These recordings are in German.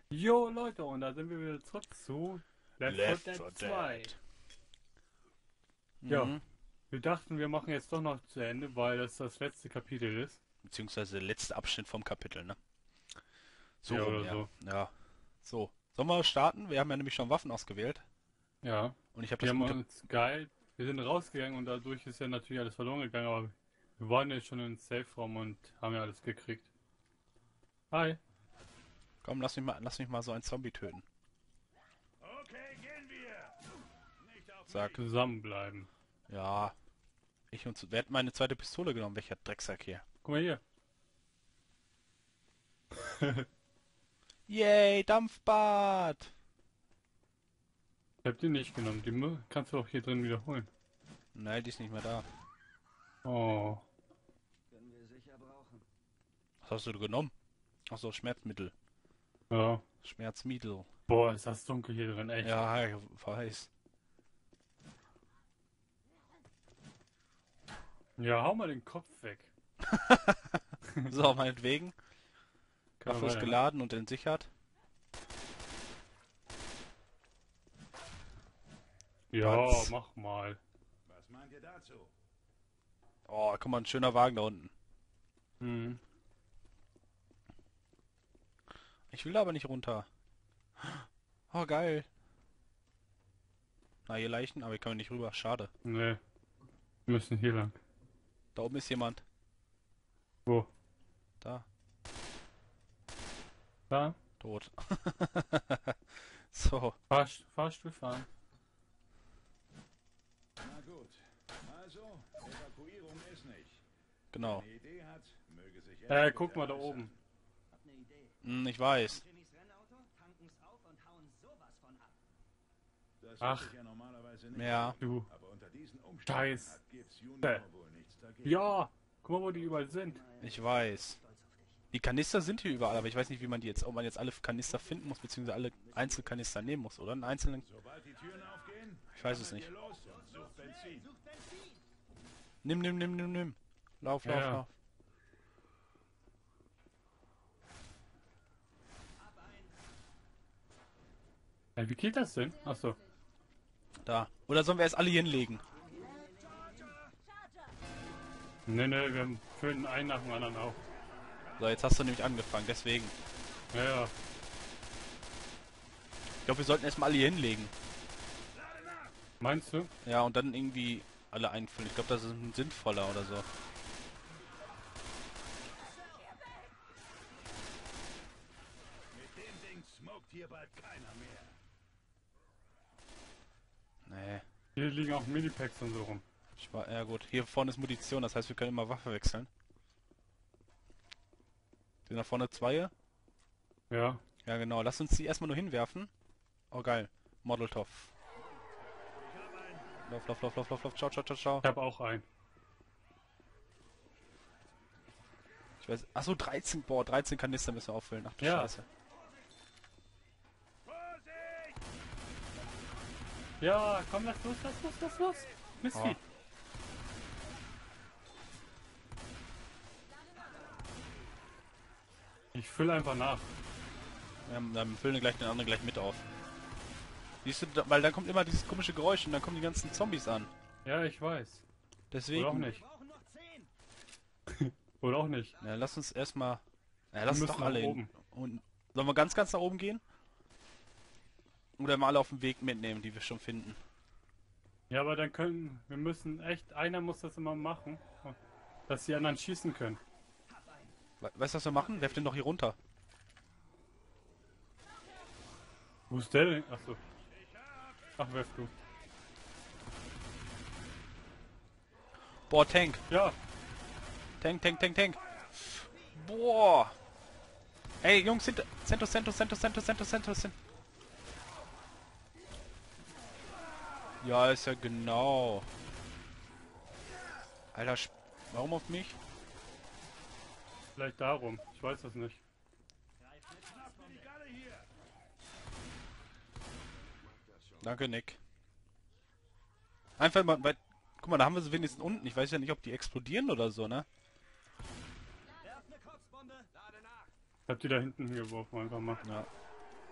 Jo Leute, und da sind wir wieder zurück zu Left 4 Left Dead 4 2. Dead. Ja, Mhm. wir dachten, wir machen jetzt doch noch zu Ende, weil das letzte Kapitel ist. Beziehungsweise der letzte Abschnitt vom Kapitel, ne? So Ja, rum, oder ja. so. Ja. So. Sollen wir starten? Wir haben ja nämlich schon Waffen ausgewählt. Ja, Und ich habe wir das haben gute... uns geil. Wir sind rausgegangen und dadurch ist ja natürlich alles verloren gegangen, aber wir waren jetzt schon im Safe-Raum und haben ja alles gekriegt. Hi, Komm, lass mich mal so einen Zombie töten. Okay, gehen wir. Nicht auf Sag. mich. Ja. Wer hat meine zweite Pistole genommen? Welcher Drecksack hier? guck mal hier. Yay, Dampfbad! Ich hab die nicht genommen, die kannst du auch hier drin wiederholen. Nein, die ist nicht mehr da. Oh, Können wir sicher brauchen. Was hast du genommen? Achso, Schmerzmittel. ja. Schmerzmittel. Boah, ist das dunkel hier drin, echt. Ja, ich weiß. Ja, hau mal den Kopf weg. So, meinetwegen. Kann Waffe man ist weiter, ne? geladen und entsichert. Ja, Was? mach mal. Was meint ihr dazu? Oh, guck mal, ein schöner Wagen da unten. Mhm. Ich will da aber nicht runter. Oh, geil. Na, hier Leichen, aber ich kann nicht rüber. Schade. Nee, wir müssen hier lang. Da oben ist jemand. Wo? Da. Da? Tot. So. Fahrstuhl fahren. Na gut. Also, Evakuierung ist nicht. Genau. Wer eine Idee hat, möge sich erst Guck bitte mal da äußern. oben. Hab ne Idee. Ich weiß. Jimmys Rennauto, tanken's auf und hauen sowas von ab. Das Ach. würde ich ja normalerweise nicht. Ja. Du. Aber unter diesen Umständen Scheiß. hat Gibbs Junior wohl nichts dagegen. Ja! Guck mal, wo die überall sind. Ich weiß. Stolz auf dich. Die Kanister sind hier überall, aber ich weiß nicht, wie man die jetzt, ob man jetzt alle Kanister finden muss, beziehungsweise alle Einzelkanister nehmen muss, oder? Einen einzelnen. Sobald die Türen aufgehen, Ich weiß es rammelt nicht. ihr los und sucht Benzin. Sucht Benzin! Nimm. Lauf. Ja. Ab ein! Wie geht das denn? Achso. Da. Oder sollen wir erst alle hier hinlegen? Nee, wir füllen einen nach dem anderen auf. So, jetzt hast du nämlich angefangen, deswegen. Ja. Ich glaube, wir sollten erstmal alle hier hinlegen. Meinst du? Ja, und dann irgendwie alle einfüllen. Ich glaube, das ist sinnvoller oder so. Mit dem Ding smoked hier bald keiner mehr. Nee. Hier liegen auch Minipacks und so rum. Ja gut, hier vorne ist Munition, das heißt, wir können immer Waffe wechseln. Sind da vorne zwei? Ja. Ja genau, lass uns die erstmal nur hinwerfen. Oh geil, Molotov. Lauf, ciao. Ich habe auch einen. Ich weiß, achso, 13, boah, 13 Kanister müssen wir auffüllen. Ach du Ja. Scheiße. Vorsicht! Ja, komm, lass los. Mistvieh. Oh. Ich fülle einfach nach. Dann füllen wir gleich den anderen gleich mit auf. Siehst du, weil dann kommt immer dieses komische Geräusch und dann kommen die ganzen Zombies an. Ja, ich weiß. Deswegen. Oder auch Wir nicht. brauchen noch 10! Oder auch nicht. Ja, lass uns erstmal. Ja, lass Wir uns doch müssen alle nach hin. oben. Und sollen wir ganz nach oben gehen? Oder mal alle auf dem Weg mitnehmen, die wir schon finden. Ja, aber dann wir müssen echt, einer muss das immer machen, dass die anderen schießen können. Weißt du, was wir machen? Werf den doch hier runter. Wo ist der denn? Achso. Ach, werf du. Boah, Tank. Ja, Tank. Boah. Ey, Jungs, Centos. Ja, ist ja genau. Alter, warum auf mich? vielleicht darum. Ich weiß das nicht. Schnappt mir die Galle hier! Danke, Nick. Einfach mal, weil, guck mal, da haben wir sie wenigstens unten. Ich weiß ja nicht, ob die explodieren oder so, ne? Werf ne Kotzbombe! Lade nach! Ich hab die da hinten geworfen, einfach mal. Ja.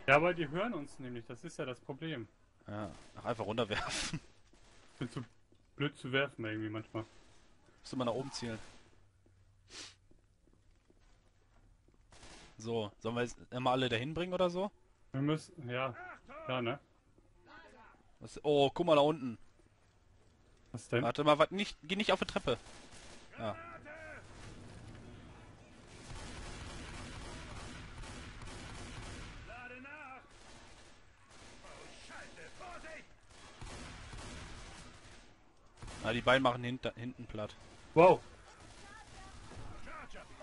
Ja, aber die hören uns nämlich, das ist ja das Problem. Ja, ach, einfach runterwerfen. Ich bin zu blöd zu werfen irgendwie manchmal. Musst du mal nach oben zielen. So, sollen wir jetzt immer alle dahin bringen oder so? Wir müssen, ja, ne? Oh, guck mal da unten. Was denn? Warte mal, nicht, geh nicht auf die Treppe. Ja. Lade nach! Oh, Scheiße! Vorsicht! Na, die beiden machen hinten platt. Wow! Charger!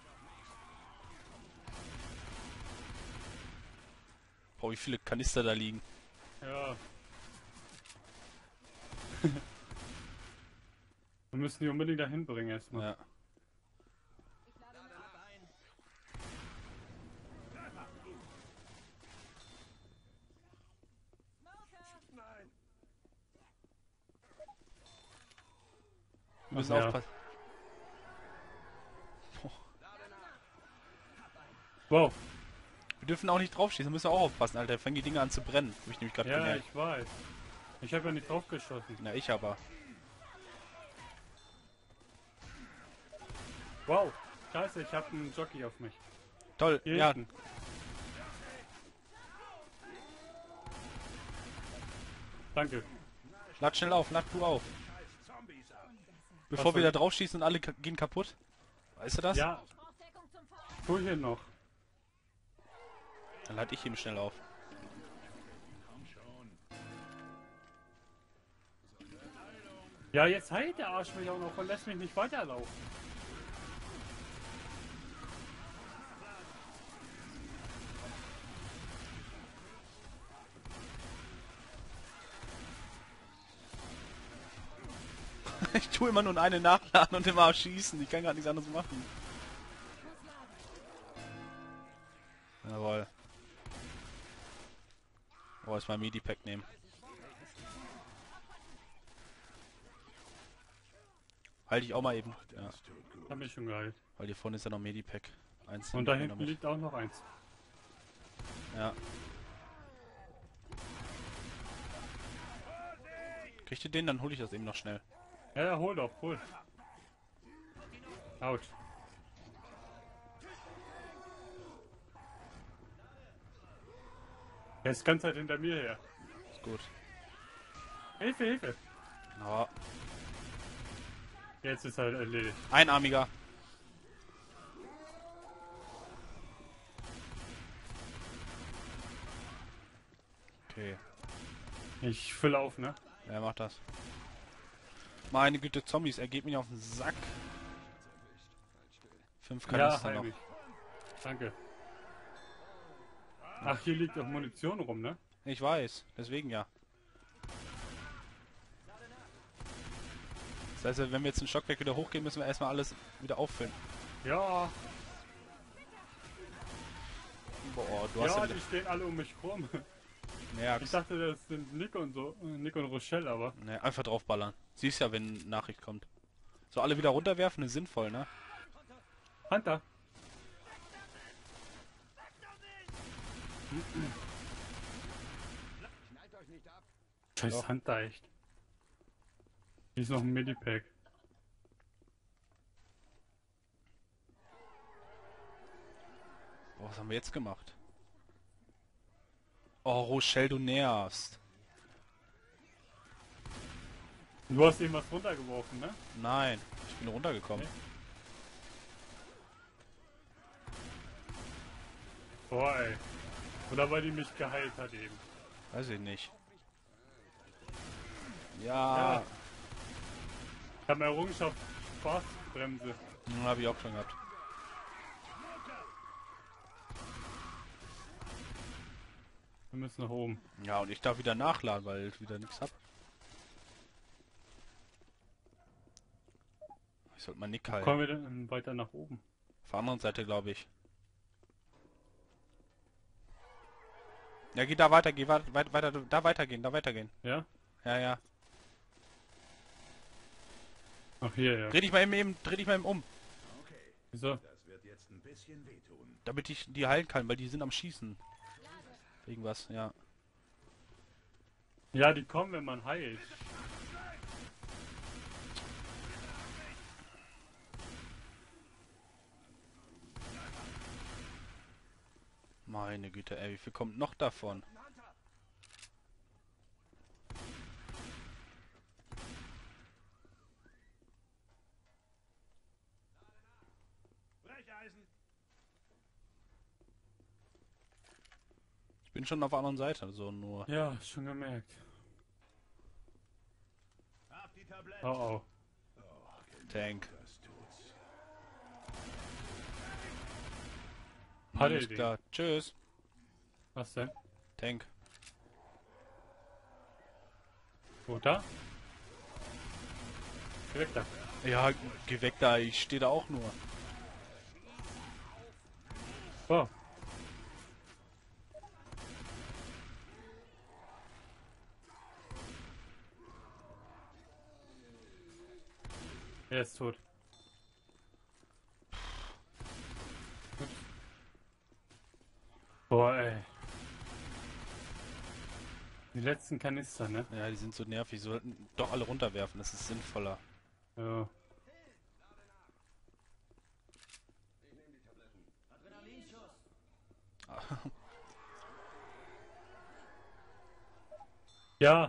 Boah, wie viele Kanister da liegen. Ja. Wir müssen die unbedingt dahin bringen erstmal. Ja. Ab ein. Nein! Wir müssen Ach ja. aufpassen. Wow! Wir dürfen auch nicht draufschießen, müssen wir auch aufpassen, Alter. Fangen die Dinge an zu brennen. Hab ich nämlich gerade Ja, gemerkt. ich weiß. Ich habe ja nicht drauf geschossen. Na, ich aber. Wow! Scheiße, ich habe einen Jockey auf mich. Toll, Hier ja. hinten. Danke. Lad schnell auf, lad du auf. Scheiß Zombies ab! Bevor Was wir soll- da draufschießen und alle gehen kaputt. Weißt du das? Ja, tu hier noch. Dann lade ich ihm schnell auf. Komm schon! Ja, jetzt heilt der Arsch mich auch noch und lässt mich nicht weiterlaufen. Ich tue immer nur eine nachladen und immer schießen. Ich kann gar nichts anderes machen. Jawohl. Oh, jetzt mal Medipack nehmen. Halte ich auch mal eben. Ja, Das tut gut. Hab mich schon geheilt. weil hier vorne ist ja noch Medipack. Eins Und da nehmen wir hinten noch mit. liegt auch noch eins. Ja. Kriegt ihr den? Dann hole ich das eben noch schnell. Ja, ja, hol doch, hol. Autsch. Er ist ganz halt hinter mir her. Ist gut. Hilfe, Hilfe. Ja. Jetzt ist er erledigt. Einarmiger. Okay. Ich fülle auf, ne? Wer macht das? Meine Güte, Zombies, er geht mir auf den Sack. 5 Ja, Kanister heil noch. mich. Danke. Ach, hier liegt auch Munition rum, ne? Ich weiß, deswegen ja. Das heißt, wenn wir jetzt den Stockwerk wieder hochgehen, müssen wir erstmal alles wieder auffüllen. Ja, Boah, du hast ja, ja... die stehen alle um mich rum. Ja, Ich dachte, das sind Nick und so, Nick und Rochelle, aber. ne, einfach draufballern. Siehst ja, wenn eine Nachricht kommt. So, alle wieder runterwerfen, ist sinnvoll, ne? Hunter! Schneidet euch nicht ab. Scheiß Doch. Hunter, echt. Hier ist noch ein Medipack. Boah, was haben wir jetzt gemacht? Oh, Rochelle, du nervst. Du hast eben was runtergeworfen, ne? Nein, ich bin runtergekommen. Boah, ey. Oder weil die mich geheilt hat eben. Weiß ich nicht. Ja, Ja. Ich habe eine Errungenschaft Spaßbremse. habe ich auch schon gehabt. Wir müssen nach oben. Ja, und ich darf wieder nachladen, weil ich wieder nichts hab. Ich sollte mal Nick halten. Kommen wir denn weiter nach oben? Auf der anderen Seite, glaube ich. Ja, geh da weiter, geh weiter, da weitergehen. Ja? Ja, ja. Ach, hier, ja. Dreh dich mal eben um, Okay, Wieso? das wird jetzt ein bisschen wehtun. damit ich die heilen kann, weil die sind am Schießen. Irgendwas, ja. Ja, die kommen, wenn man heilt. Meine Güte, ey, wie viel kommt noch davon? Brecheisen. Ich bin schon auf der anderen Seite, so nur. Ja, schon gemerkt. Hab die Tabletten. Oh oh. Tank. Das tut's. Hatte Alles die. klar. Tschüss. Was denn? Tank. Wo da? Geh weg da. Ja, geh weg da, ich stehe da auch nur. Oh. Er ist tot. Boah, ey. Die letzten Kanister, ne? Ja, die sind so nervig, sollten doch alle runterwerfen, das ist sinnvoller. Ja. Adrenalinschuss. Ja.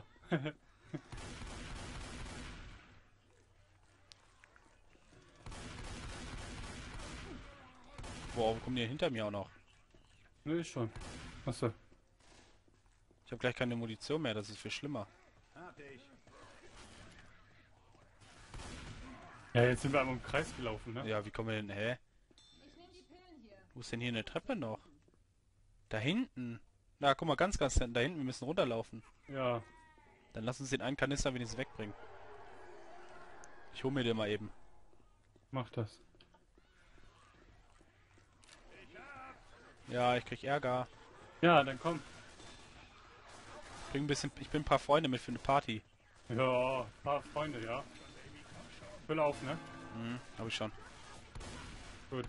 Boah, wo kommen die hinter mir auch noch? Nö, schon. Achso. Ich habe gleich keine Munition mehr, das ist viel schlimmer. Hab dich. Ja, jetzt sind wir einmal im Kreis gelaufen, ne? Ja, wie kommen wir denn? Hä? Ich nehme die Pillen hier. Wo ist denn hier eine Treppe noch? Da hinten. Na, guck mal, ganz da hinten, wir müssen runterlaufen. Ja. Dann lass uns den einen Kanister wenigstens wegbringen. Ich hol mir den mal eben. Mach das. Ja, ich krieg Ärger. Ja, dann komm. Ich bin ein paar Freunde mit für eine Party. Ja, paar Freunde, ja. Füll auf, ne? Mhm, hab ich schon. Gut.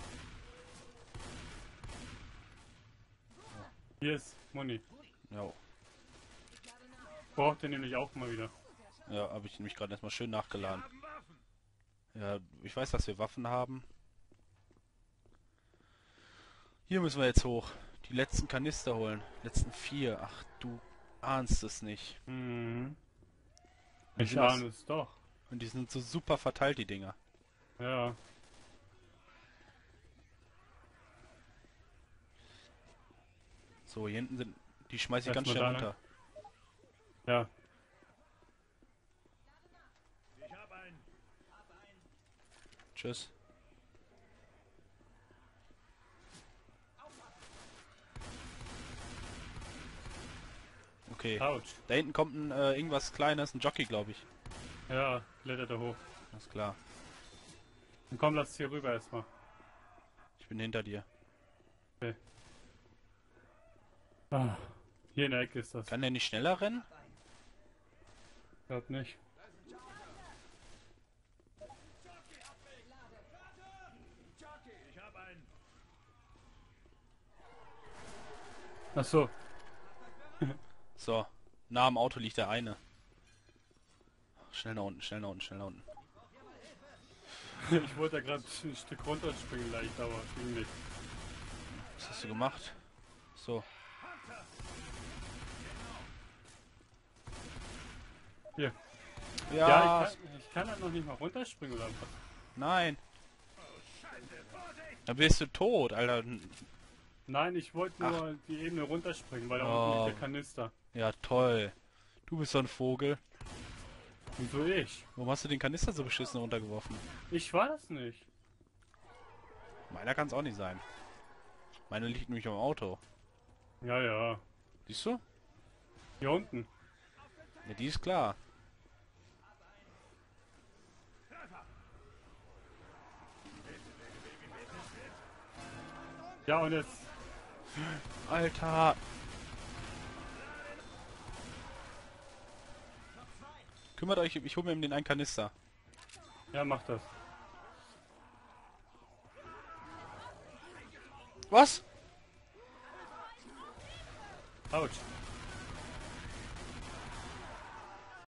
Hier ist Muni. Ja, Braucht ihr nämlich auch mal wieder. ja, habe ich nämlich gerade erstmal schön nachgeladen. Haben Waffen. Ja, ich weiß, dass wir Waffen haben. Hier müssen wir jetzt hoch. Die letzten Kanister holen. Letzten 4. Ach, du ahnst es nicht. Mhm. Die Ich sind ahne es doch. Und die sind so super verteilt, die Dinger. Ja. So, hier hinten sind... Die schmeiße ich ganz Erstmal schnell da runter. Ja. Ich hab einen. Tschüss. Okay. Autsch. Da hinten kommt ein irgendwas Kleines, ein Jockey, glaube ich. Ja, klettert er hoch. Alles klar. Dann komm, lass hier rüber erstmal. Ich bin hinter dir. Ah, hier in der Ecke ist das. Kann der nicht schneller rennen? Glaub nicht. Ich hab einen. Ach so. So. Nah am Auto liegt der eine. Schnell nach unten, schnell nach unten, schnell nach unten. Ich wollte da gerade ein Stück runterspringen leicht, aber ging nicht. Was hast du gemacht? So. Hier. Ja, Ja, ich kann halt noch nicht mal runterspringen oder was? nein. Dann bist du tot, Alter. Nein, ich wollte nur die Ebene runterspringen, weil da Oh. unten liegt der Kanister. Ja, toll. Du bist so ein Vogel. Wieso ich? Warum hast du den Kanister so beschissen runtergeworfen? Ich war das nicht. Meiner kann es auch nicht sein. Meine liegt nämlich am Auto. Ja, ja. Siehst du? Hier unten. Ja, die ist klar. Ja, und jetzt. Alter. Kümmert euch, ich hole mir eben den einen Kanister. Ja, mach das. Was? Autsch.